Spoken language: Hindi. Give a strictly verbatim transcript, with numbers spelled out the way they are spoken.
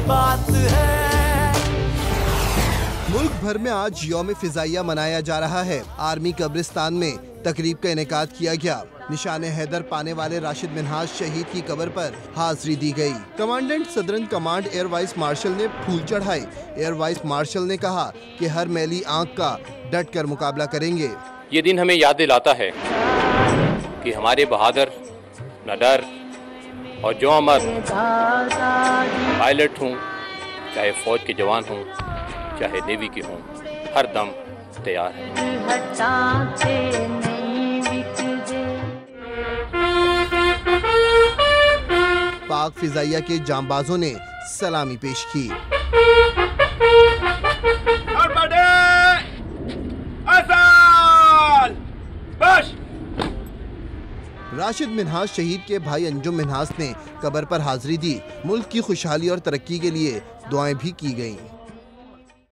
बात है। मुल्क भर में आज यौम फिजाइया मनाया जा रहा है। आर्मी कब्रिस्तान में तकरीब का इनेकाद किया गया। निशाने हैदर पाने वाले राशिद मिन्हाज शहीद की कब्र पर हाजिरी दी गई। Commandant southern command air vice marshal ने फूल चढ़ाए। एयर वाइस मार्शल ने कहा कि हर मैली आंख का डट कर मुकाबला करेंगे। ये दिन हमें याद दिलाता है कि हमारे बहादुर, निडर और जो अमर पायलट हों, चाहे फौज के जवान हों, चाहे नेवी के हों, हर दम तैयार हैं। पाक फिजाइया के जांबाजों ने सलामी पेश की। राशिद मिन्हाज शहीद के भाई अंजुम मिन्हाज ने कब्र पर हाजिरी दी। मुल्क की खुशहाली और तरक्की के लिए दुआएं भी की गईं।